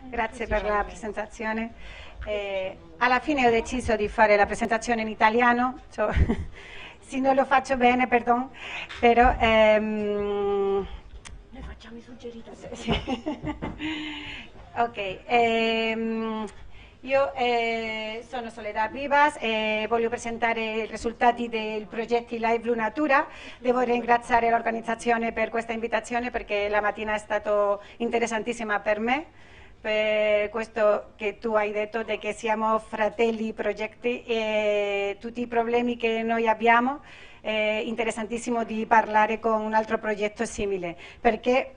Grazie per la presentazione. Alla fine ho deciso di fare la presentazione in italiano, se non lo faccio bene, perdono, però Noi facciamo i suggerimenti. sì. Ok, io sono Soledad Vivas e voglio presentare i risultati dei progetti Live Lunatura. Devo ringraziare l'organizzazione per questa invitazione perché la mattina è stata interessantissima per me, per questo che tu hai detto di che siamo fratelli progetti e tutti i problemi che noi abbiamo. È interessantissimo di parlare con un altro progetto simile perché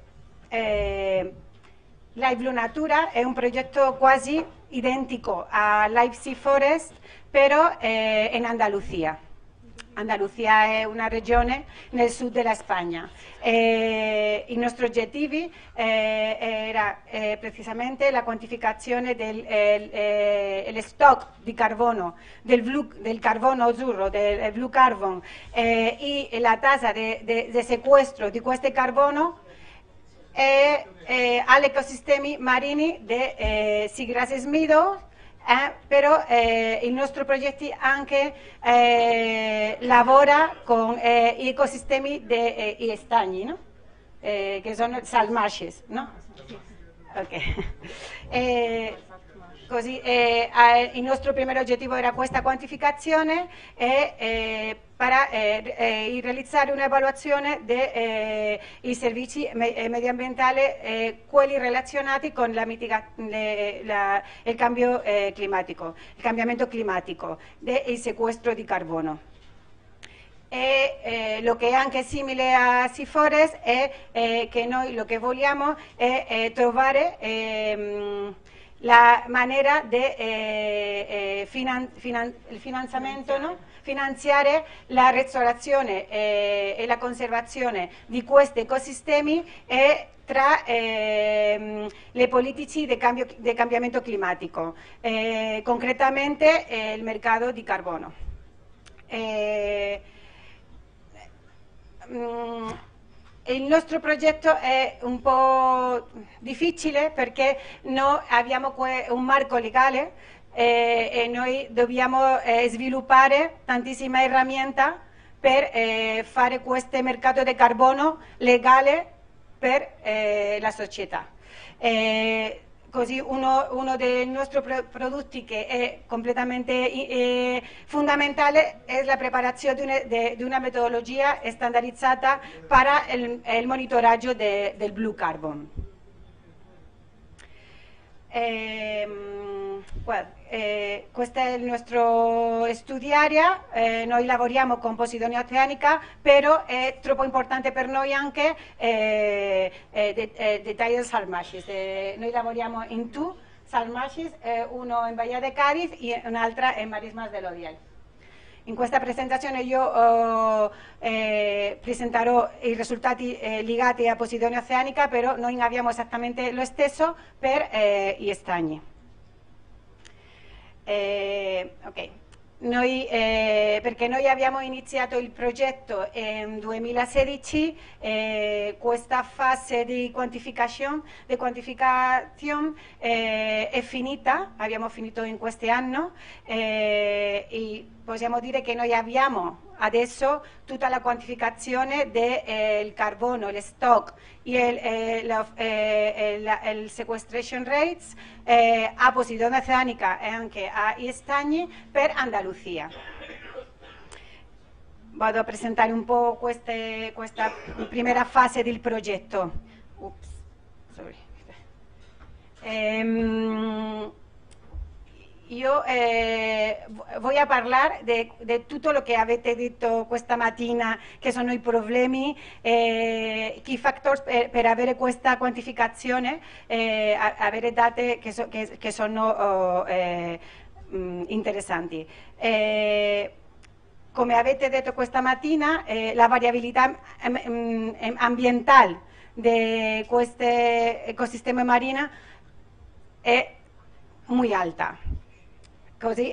Live Lunatura è un progetto quasi identico a Live Sea Forest, però in Andalucía. Andalucía è una regione nel sud della Spagna. I nostri obiettivi era precisamente la quantificazione del stock di carbono, del carbono azzurro, del blue carbon, e la tasa di sequestro di questo carbono agli ecosistemi marini di Seagrasses Meadows, però il nostro progetto anche lavora con ecosistemi di stagni, no? Che sono saltmarshes, no? Ok. Così, il nostro primo obiettivo era questa quantificazione e per realizzare un'evaluazione dei servizi mediambientali, quelli relazionati con il cambio climatico, il cambiamento climatico e il sequestro di carbono. E lo che è anche simile a Sea Forest è che noi lo che vogliamo è trovare la maniera di il finanziamento, no? Finanziare la restaurazione e la conservazione di questi ecosistemi e tra le politiche di cambiamento climatico, concretamente il mercato di carbono. Il nostro progetto è un po' difficile perché noi abbiamo un marco legale e noi dobbiamo sviluppare tantissime herramiente per fare questo mercato di carbono legale per la società. Così uno dei nostri prodotti che è completamente fondamentale è la preparazione di una metodologia standardizzata per il monitoraggio del blue carbon. Questo è il nostro studio area, noi lavoriamo con Posidonia oceanica, però è troppo importante per noi anche tidal saltmarshes. Noi lavoriamo in due saltmarshes, uno in Bahia de Cádiz e un'altra in Marismas del Odiel. In questa presentazione io presenterò i risultati legati a Posidonia oceanica, però noi abbiamo esattamente lo stesso per gli stagni. Ok. Perché noi abbiamo iniziato il progetto nel 2016, questa fase di quantificazione è finita, abbiamo finito in quest'anno e possiamo dire che noi abbiamo adesso tutta la quantificazione del carbono, il stock e il sequestration rates a Posidonia oceanica e anche agli stagni per Andalucía. Vado a presentare un po' questa prima fase del progetto. Oops, sorry. Io voglio parlare di tutto lo che avete detto questa mattina, che sono i problemi, key factors per avere questa quantificazione, avere date che sono interessanti. Come avete detto questa mattina, la variabilità ambientale di questo ecosistema marino è molto alta. Così,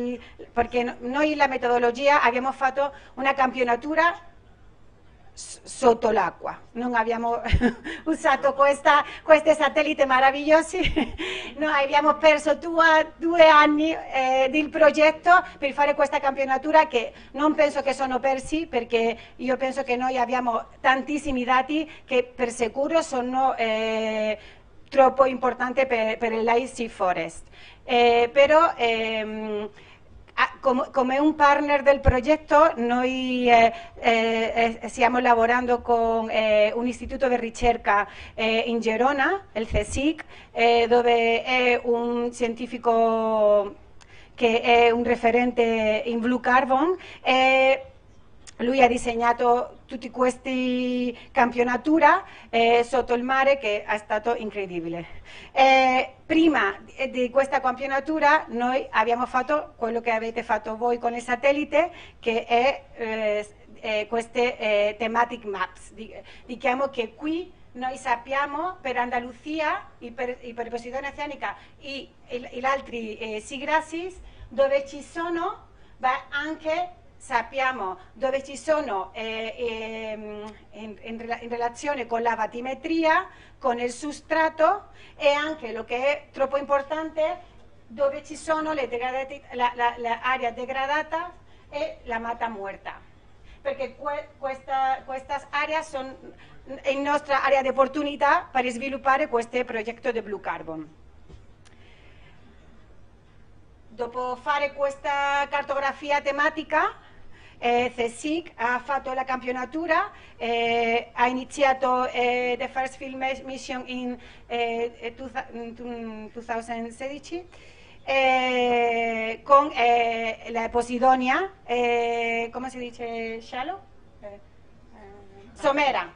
perché noi la metodologia abbiamo fatto una campionatura sotto l'acqua. Non abbiamo usato questi satelliti meravigliosi, noi abbiamo perso 2 anni del progetto per fare questa campionatura, che non penso che sono persi, perché io penso che noi abbiamo tantissimi dati che per sicuro sono troppo importanti per il Live Sea Forest. Però come un partner del progetto noi stiamo lavorando con un istituto di ricerca in Gerona, il CSIC, dove è un scientifico che è un referente in Blue Carbon. Lui ha disegnato tutti questi campionatura sotto il mare, che è stato incredibile. Prima di questa campionatura noi abbiamo fatto quello che avete fatto voi con il satellite, che è queste thematic maps. Diciamo che qui noi sappiamo per Andalusia e per Posidonia oceanica e gli altri seagrasses dove ci sono, ma anche sappiamo dove ci sono in relazione con la battimetria, con il substrato, e anche, lo che è troppo importante, dove ci sono l'area degradata e la mata muerta, perché queste aree sono la nostra area di opportunità per sviluppare questo progetto di Blue Carbon. Dopo fare questa cartografia tematica, CSIC ha fatto la campionatura, ha iniziato the first field mission in 2016 con la Posidonia, come si dice, shallow? Somera,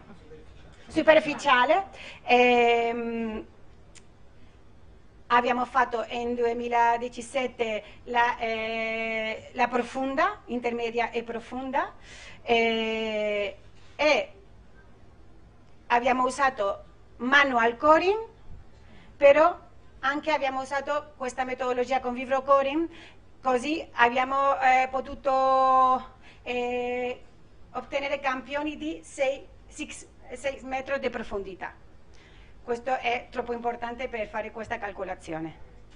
superficiale. Abbiamo fatto in 2017 la profonda, intermedia e profonda, e abbiamo usato manual coring, però anche abbiamo usato questa metodologia con vibro coring, così abbiamo potuto ottenere campioni di 6 metri di profondità. Questo è troppo importante per fare questa calcolazione.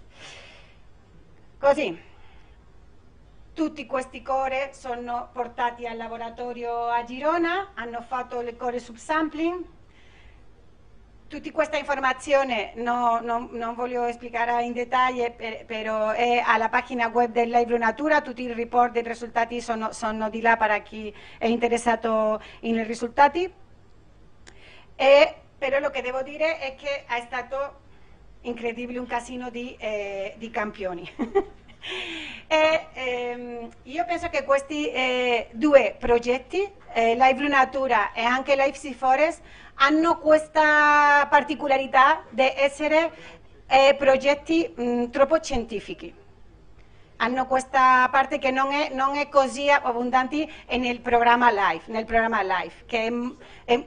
Così, tutti questi core sono portati al laboratorio a Girona, hanno fatto le core subsampling. Tutta questa informazione non voglio spiegare in dettaglio, però è alla pagina web del Live Natura, tutti i report dei risultati sono di là per chi è interessato nei risultati. Però lo che devo dire è che è stato incredibile, un casino di campioni. Io penso che questi 2 progetti, Live Natura e anche Live Sea Forest, hanno questa particolarità di essere progetti troppo scientifici. Hanno questa parte che non è così abbondante nel programma Live, che è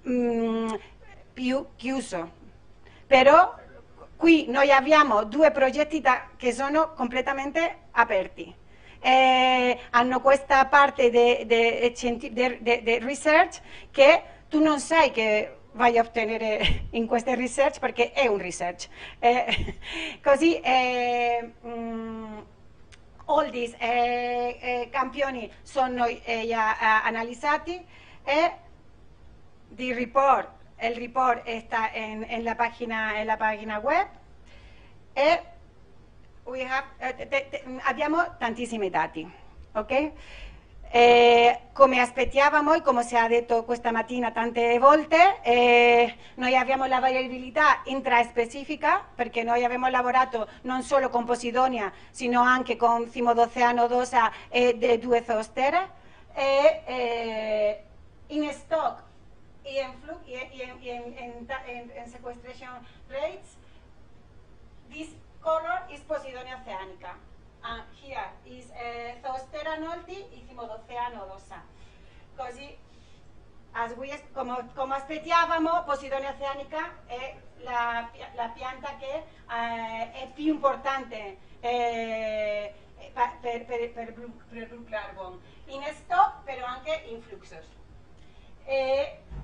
più chiuso. Però qui noi abbiamo 2 progetti che sono completamente aperti. Hanno questa parte di research che tu non sai che vai a ottenere in queste research, perché è un research. Così all these campioni sono già analizzati, e il report sta nella pagina web, e abbiamo tantissimi dati, ok? Come aspettavamo e come si è detto questa mattina tante volte, noi abbiamo la variabilità intraspecifica, perché noi abbiamo lavorato non solo con Posidonia, sino anche con Cimo d'Oceano, Dosa e le 2 zoostere, in stock y en sequestration rates. This color is Posidonia oceanica, and here is Zoostera nolti e Cimo d'Oceano Dosa. Così, come aspettavamo, Posidonia oceanica è la pianta che è più importante per Blue Carbon, in stock però anche in fluxos.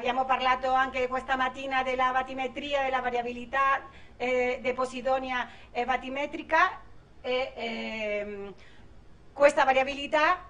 abbiamo parlato anche questa mattina della batimetria, della variabilità di posidonia batimetrica. Questa variabilità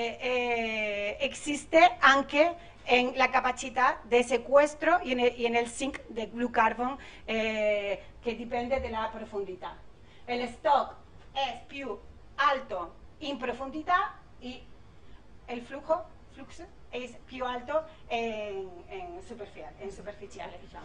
existe anche en la capacità di sequestro y en el zinc de blue carbon, che dipende dalla profondità. Il stock è più alto in profondità e il flusso è più alto in superficiale, diciamo.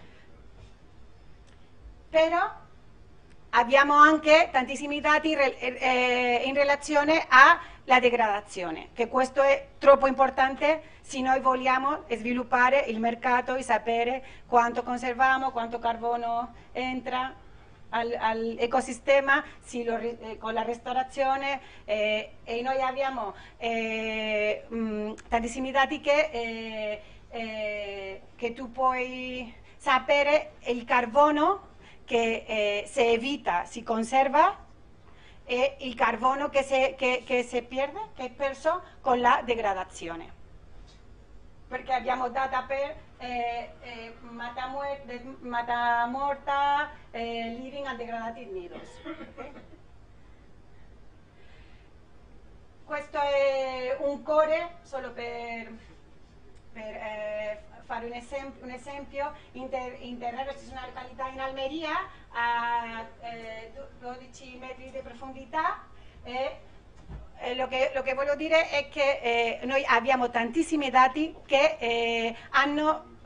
Però abbiamo anche tantissimi dati in relazione alla degradazione, che questo è troppo importante se noi vogliamo sviluppare il mercato e sapere quanto conserviamo, quanto carbono entra all'ecosistema con la restaurazione, e noi abbiamo tantissimi dati che tu puoi sapere il carbono che si evita, si conserva, e il carbono che si perde, che è perso con la degradazione. Perché abbiamo data per mata morta, living and degraded needles. Okay? Questo è un core, solo per fare un esempio. In Terrero c'è una località in Almeria a 12 metri di profondità, e lo che voglio dire è che noi abbiamo tantissimi dati che hanno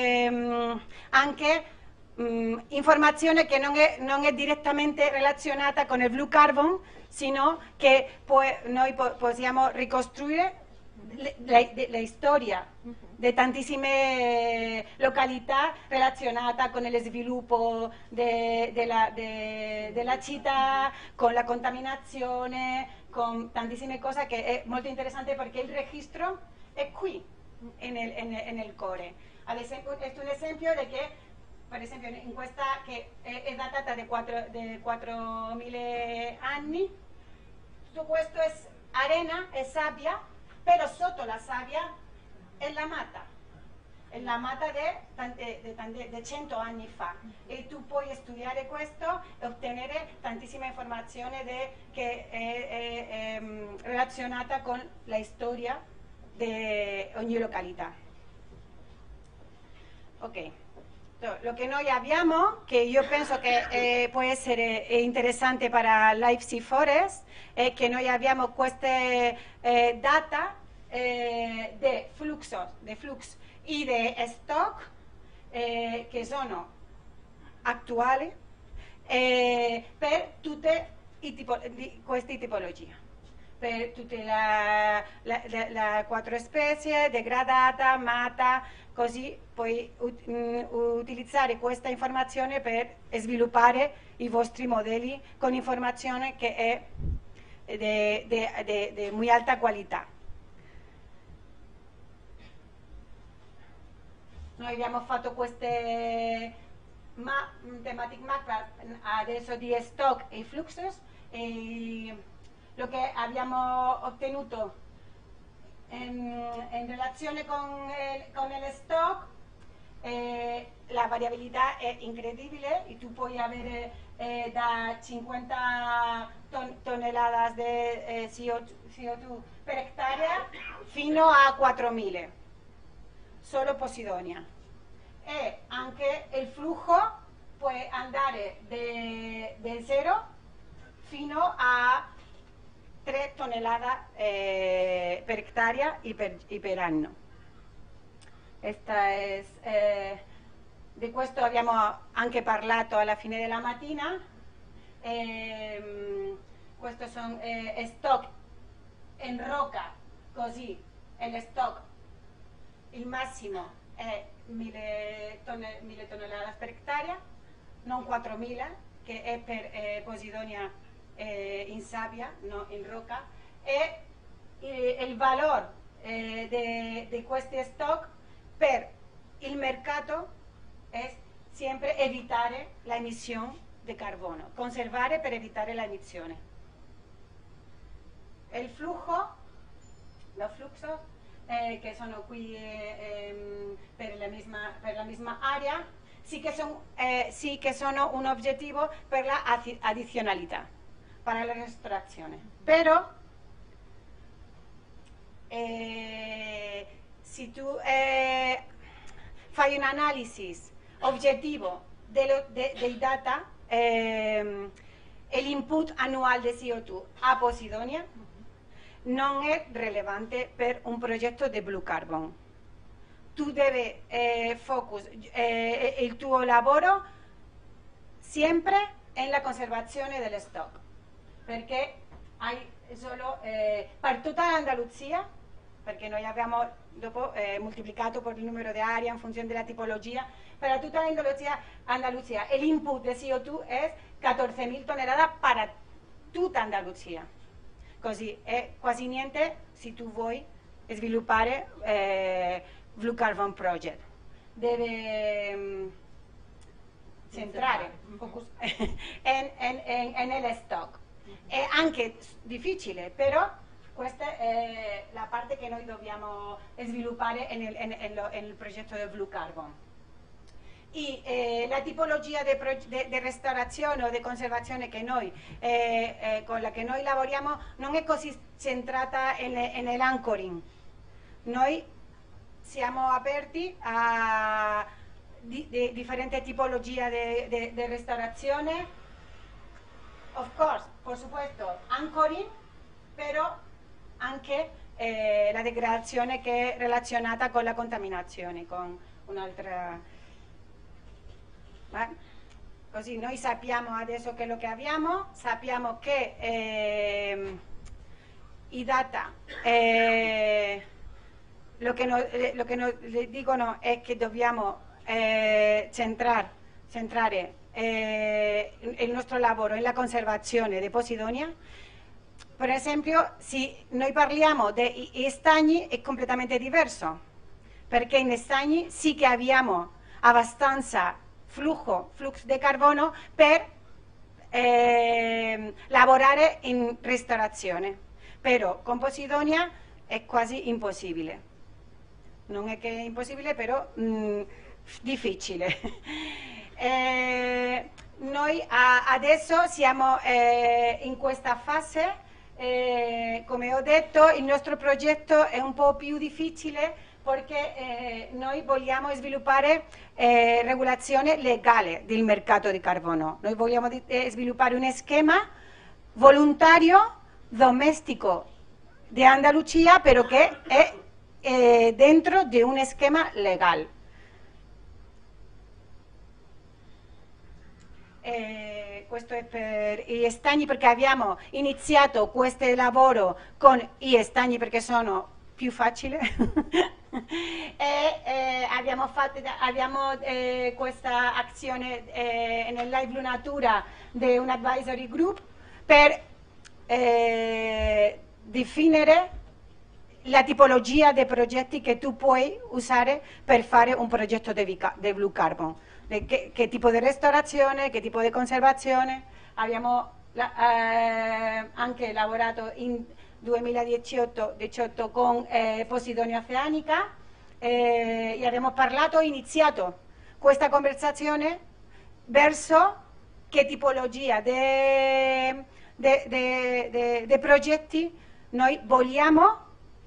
anche informazione che non è direttamente relazionata con il blue carbon, sino che noi possiamo ricostruire la storia di tantissime località relazionate con lo sviluppo della città, con la contaminazione, con tantissime cose, che è molto interessante perché il registro è qui, nel core. Ad esempio, è un esempio di che, per esempio, in questa che è datata di 4.000 anni, tutto questo è arena, è sabbia, però sotto la sabbia è la mata di 100 anni fa, e tu puoi studiare questo e ottenere tantissima informazione che è relazionata con la storia di ogni località. Ok, lo che noi abbiamo, che io penso che può essere interessante per Leipzig Forest, è che noi abbiamo queste data di flux e di stock che sono attuali per tutte queste tipologie, per tutte le 4 specie, degradata, mata, così puoi utilizzare questa informazione per sviluppare i vostri modelli con informazione che è di molto alta qualità. Noi abbiamo fatto queste thematic map adesso di stock e fluxus, e lo che abbiamo ottenuto in relazione con il stock, la variabilità è incredibile, e tu puoi avere da 50 tonnellate di CO2 per ettaro fino a 4.000. Solo Posidonia, e anche il flusso può andare da 0 fino a 3 tonnellate per ettaro e per anno. Di questo abbiamo anche parlato alla fine della mattina. Questo sono stock in rocca, così il stock, il massimo è 1.000 tonnellate per ettaro, non 4.000, che è per Posidonia in sabbia, non in rocca, e il valore di questi stock per il mercato è sempre evitare l'emissione di carbono, conservare per evitare l'emissione. Il flusso che sono qui per la misma area, sì che sono un obiettivo per la addizionalità, para la ristorazione. Però se tu fai un'analisi oggettivo dei data, l'input annuale di CO2 a Posidonia non è rilevante per un progetto di Blue Carbon. Tu devi focus il tuo lavoro sempre nella conservazione dello stock, perché hai solo per tutta l'Andalusia, perché noi abbiamo dopo moltiplicato per il numero di aree in funzione della tipologia, per tutta l'Andalusia l'input di CO2 è 14.000 tonnellate per tutta Andalusia. Così è quasi niente se tu vuoi sviluppare Blue Carbon Project. Deve centrare focus nello stock. È anche difficile, però questa è la parte che noi dobbiamo sviluppare nel progetto del Blue Carbon. La tipologia di restaurazione o di conservazione che noi, con la che noi lavoriamo non è così centrata nell'anchoring. Noi siamo aperti a differenti tipologie di restaurazione, of course, por supuesto, anchoring, però anche la degradazione che è relazionata con la contaminazione, con un'altra... Così noi sappiamo adesso quello che abbiamo, sappiamo che i data lo che nos dicono è che dobbiamo centrare il nostro lavoro nella conservazione di Posidonia. Per esempio, se noi parliamo di stagni è completamente diverso, perché in stagni sì che abbiamo abbastanza flusso di carbono per lavorare in restaurazione, però con Posidonia è quasi impossibile. Non è che è impossibile, però difficile. Noi adesso siamo in questa fase, come ho detto, il nostro progetto è un po' più difficile perché noi vogliamo sviluppare regolazione legale del mercato di carbono. Noi vogliamo sviluppare un schema volontario, domestico di Andalucía, però che è dentro di un schema legale. Questo è per gli stagni, perché abbiamo iniziato questo lavoro con gli stagni perché sono più facili e abbiamo questa azione nell'Live Blue Natura di un advisory group per definire la tipologia di progetti che tu puoi usare per fare un progetto di Blue Carbon. Che tipo di restaurazione, che tipo di conservazione. Abbiamo anche lavorato in 2018 con Posidonia Oceanica e abbiamo iniziato questa conversazione verso che tipologia di progetti noi vogliamo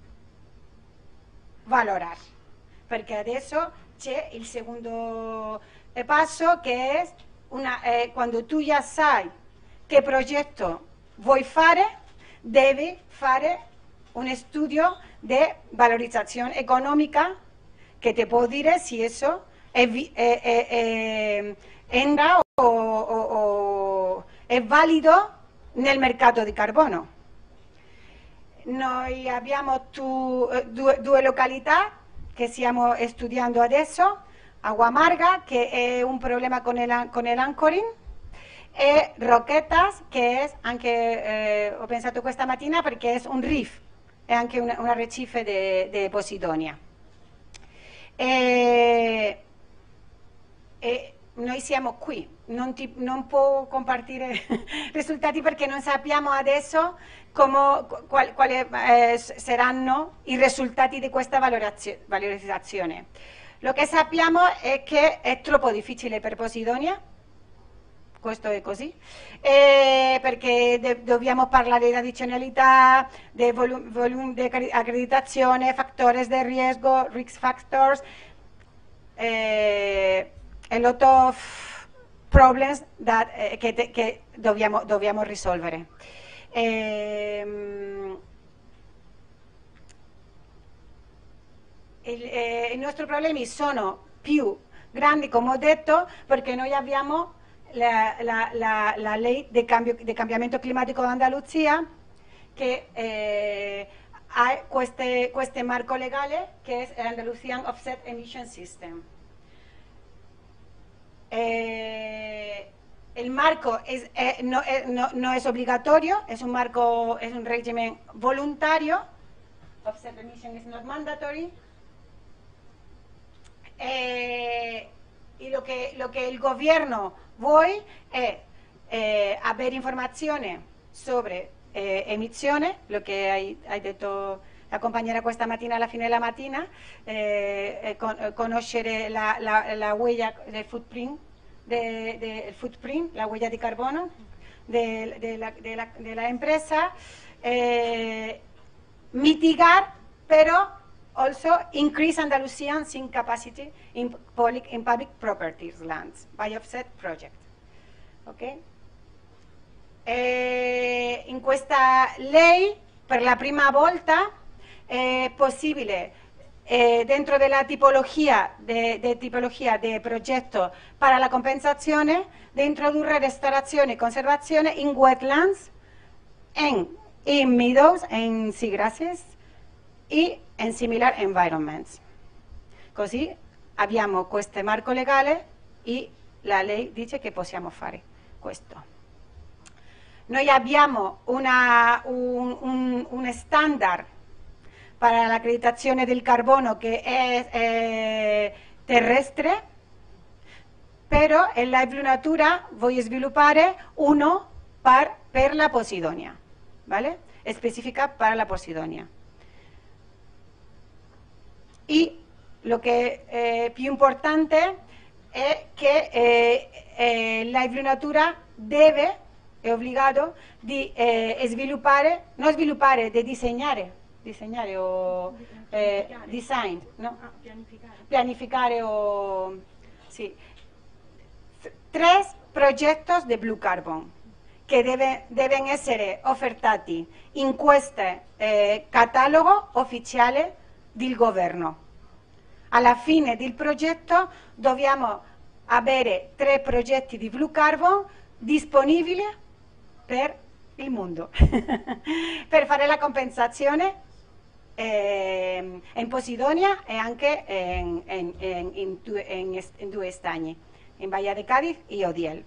valorare, perché adesso c'è il secondo passo che è quando tu già sai che progetto vuoi fare, devi fare un studio di valorizzazione economica che ti può dire se eso entra o è valido nel mercato di carbono. Noi abbiamo due località che stiamo studiando adesso, Aguamarga, che è un problema con el anchoring, e Roquetas, che è anche, ho pensato questa mattina perché è un reef, è anche un arrecife di Posidonia. noi siamo qui, non può compartire risultati perché non sappiamo adesso quali saranno i risultati di questa valorizzazione. Lo che sappiamo è che è troppo difficile per Posidonia, questo è così, perché dobbiamo parlare di addizionalità, di volume di accreditazione, fattori di riesgo, risk factors, a lot of problems che dobbiamo risolvere. I nostri problemi sono più grandi, come ho detto, perché noi abbiamo la ley de cambiamento climatico di Andalusia che ha questo marco legale che è l'Andalusian Offset Emission System. El marco no es obligatorio, es un marco, es un régimen voluntario. Offset emission is not mandatory. Y lo que el gobierno vuole è avere informazione sobre emissione, lo che hai detto la compañera questa mattina alla fine della mattina, conoscere la huella del footprint, la huella di carbono de la empresa, mitigar, pero also increase Andalusian zinc capacity in public properties lands by offset project. Okay? In questa lei per la prima volta è possibile dentro della tipologia de progetto para la compensazione di introdurre restaurazione e conservazione in wetlands, in meadows, in seagrasses e in similar environments. Così abbiamo questo marco legale e la lei dice che possiamo fare questo. Noi abbiamo un standard per l'accreditazione del carbono che è terrestre, però in Live Natura voglio sviluppare uno per la Posidonia, ¿vale? Specifica per la Posidonia. E lo che è più importante è che Live Natura è obbligato di sviluppare, non sviluppare, di disegnare o design, no? Pianificare o sì. 3 progetti di Blue Carbon che devono essere offertati in questo catalogo ufficiale del governo. Alla fine del progetto dobbiamo avere 3 progetti di Blue Carbon disponibili per il mondo per fare la compensazione in Posidonia e anche in 2 stagni, in Bahia de Cádiz e Odiel.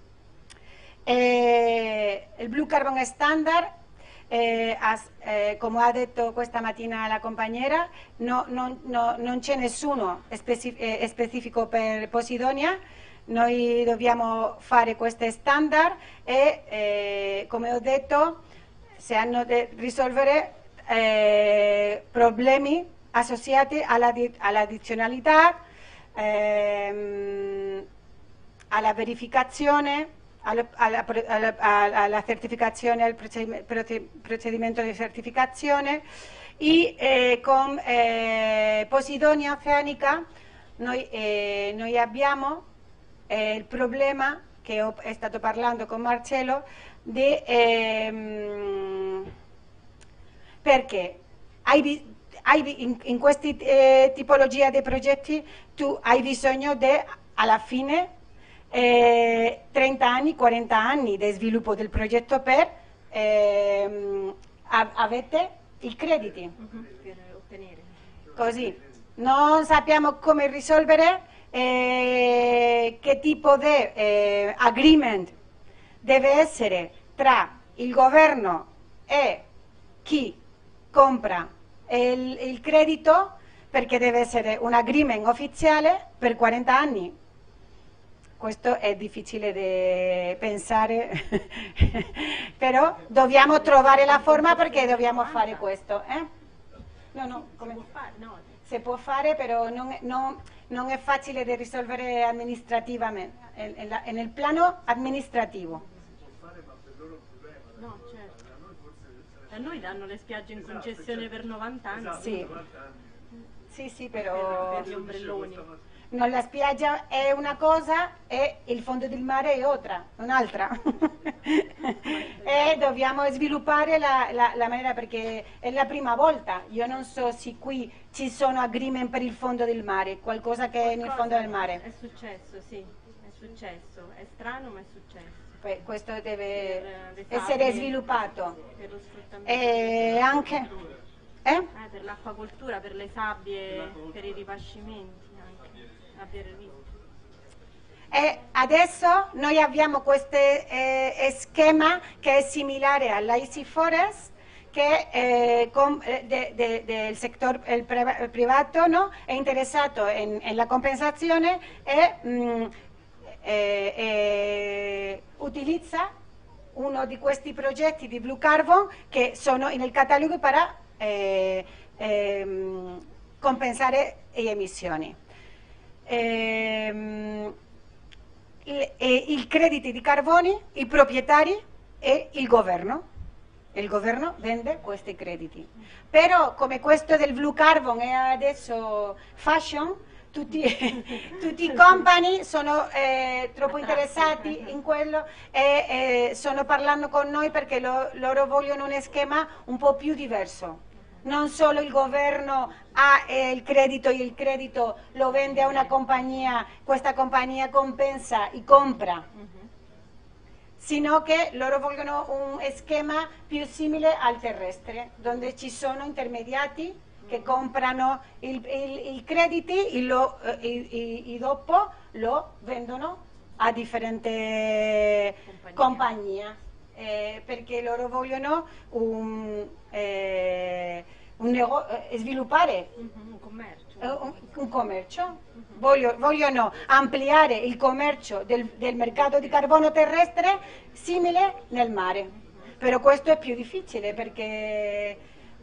Il Blue Carbon Standard, come ha detto questa mattina la compañera, non c'è nessuno specifico per Posidonia. Noi dobbiamo fare questi standard e, come ho detto, si hanno da risolvere problemi associati all'addizionalità, alla verificazione, alla certificazione, al procedimento di certificazione e con Posidonia Oceanica noi abbiamo il problema che ho stato parlando con Marcello perché in questa tipologia di progetti tu hai bisogno alla fine 30 anni, 40 anni di sviluppo del progetto per avete i crediti. Per ottenere. Così non sappiamo come risolvere, che tipo di agreement deve essere tra il governo e chi compra il credito, perché deve essere un agreement ufficiale per 40 anni. questo è difficile da pensare, però dobbiamo trovare la forma perché dobbiamo fare questo. No, come? Si può fare, però non è facile da risolvere amministrativamente, nel plano amministrativo. No, certo. A noi danno le spiagge in concessione per 90 anni. Sì, però Per gli ombrelloni. no, la spiaggia è una cosa e il fondo del mare è un'altra. E dobbiamo sviluppare la maniera perché è la prima volta. Io non so se qui ci sono agreement per il fondo del mare, qualcosa che è nel fondo del mare. È successo, sì, è successo. È strano, ma è successo. Questo Per deve le essere sabbie, sviluppato. Per lo sfruttamento. E anche... Per l'acquacoltura, per le sabbie, per i ripascimenti anche. Avere visto. E adesso noi abbiamo questo schema che è similare all'Easy Forest, che del settore privato, no? È interessato nella compensazione e utilizza uno di questi progetti di Blue Carbon che sono nel catalogo per compensare le emissioni. I crediti di carboni, i proprietari e il governo. Il governo vende questi crediti. Però come questo del Blue Carbon è adesso fashion, tutti i company sono troppo interessati in quello e stanno parlando con noi perché loro vogliono un schema un po' più diverso. Non solo il governo ha il credito e il credito lo vende a una compagnia, questa compagnia compensa e compra, sino che loro vogliono un schema più simile al terrestre, dove ci sono intermediati che comprano i crediti e dopo lo vendono a differenti compagnie. Perché loro vogliono sviluppare un commercio. Vogliono ampliare il commercio del mercato di carbonio terrestre simile nel mare, però questo è più difficile perché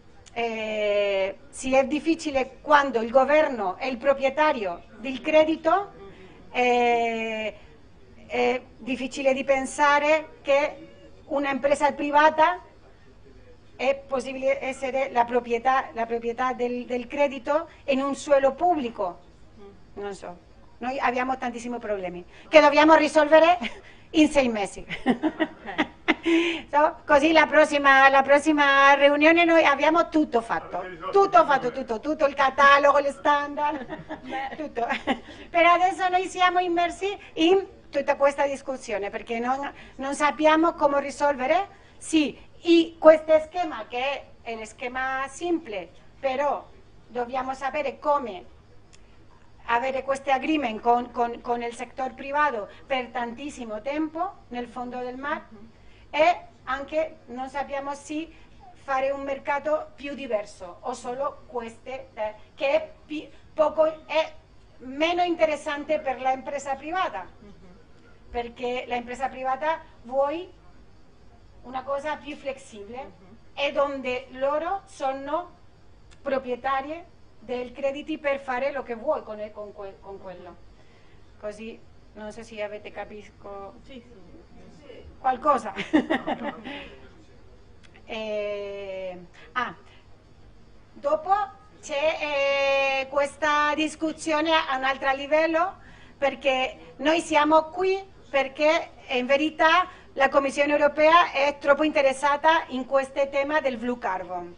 se è difficile quando il governo è il proprietario del credito, è difficile di pensare che un'impresa privata è possibile essere la proprietà del credito in un suolo pubblico. Non so, noi abbiamo tantissimi problemi che dobbiamo risolvere in 6 mesi. Così la prossima riunione noi abbiamo tutto fatto, tutto il catalogo, le standard, tutto. Per adesso noi siamo immersi in tutta questa discussione perché non sappiamo come risolvere. Sì, questo schema che è lo schema semplice, però dobbiamo sapere come avere questi agreement con il settore privato per tantissimo tempo nel fondo del mare e anche non sappiamo se fare un mercato più diverso o solo queste che è meno interessante per l'impresa privata, perché l'impresa privata vuole una cosa più flessibile e dove loro sono proprietarie dei crediti per fare lo che vuoi con quello. Così non so se avete capito qualcosa. Dopo c'è questa discussione a un altro livello perché noi siamo qui perché in verità la Commissione europea è troppo interessata in questo tema del Blue Carbon.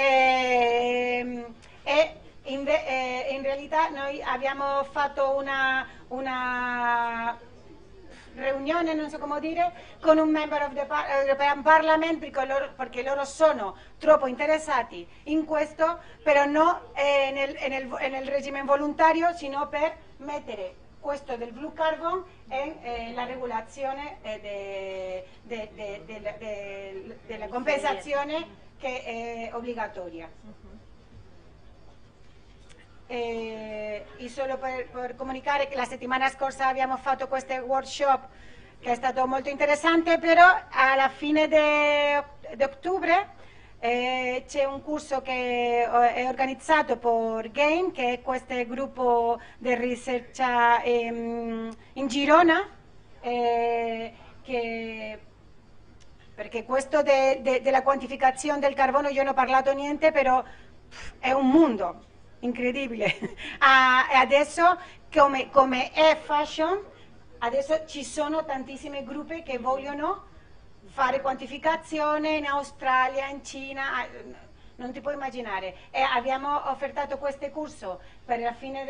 In realtà noi abbiamo fatto una riunione, non so come dire, con un member of the European Parliament perché loro sono troppo interessati in questo, però non nel regime volontario, sino per mettere questo del Blue Carbon e la regolazione della compensazione che è obbligatoria. e solo per comunicare che la settimana scorsa abbiamo fatto questo workshop che è stato molto interessante, però alla fine di ottobre c'è un corso che è organizzato per GAME, che è questo gruppo di ricerca in Girona, perché questo della quantificazione del carbone io non ho parlato niente, però è un mondo incredibile. E adesso, come è fashion, adesso ci sono tantissimi gruppi che vogliono fare quantificazione in Australia, in Cina, non ti puoi immaginare. E abbiamo offertato questo corso per la fine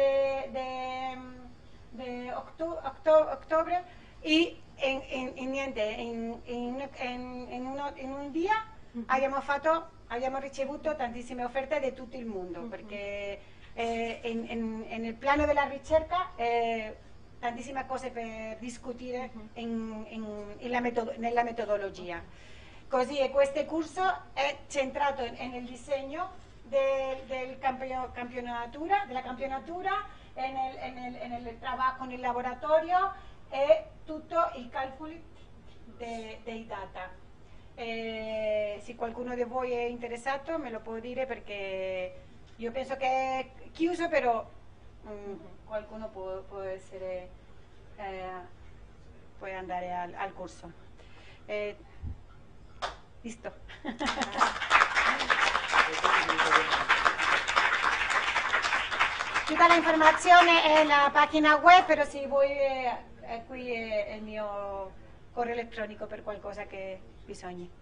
di ottobre e in un dia abbiamo ricevuto tantissime offerte da tutto il mondo, perché nel piano della ricerca tantissime cose per discutere nella metodologia. Così questo corso è centrato nel disegno della campionatura, e nel lavoro nel laboratorio e tutto i calcoli dei data. Se qualcuno di voi è interessato me lo può dire, perché io penso che è chiuso, però qualcuno può essere, puoi andare al corso. Listo. Tutta l'informazione è nella pagina web, però se vuoi qui è il mio correo elettronico per qualcosa che bisogni.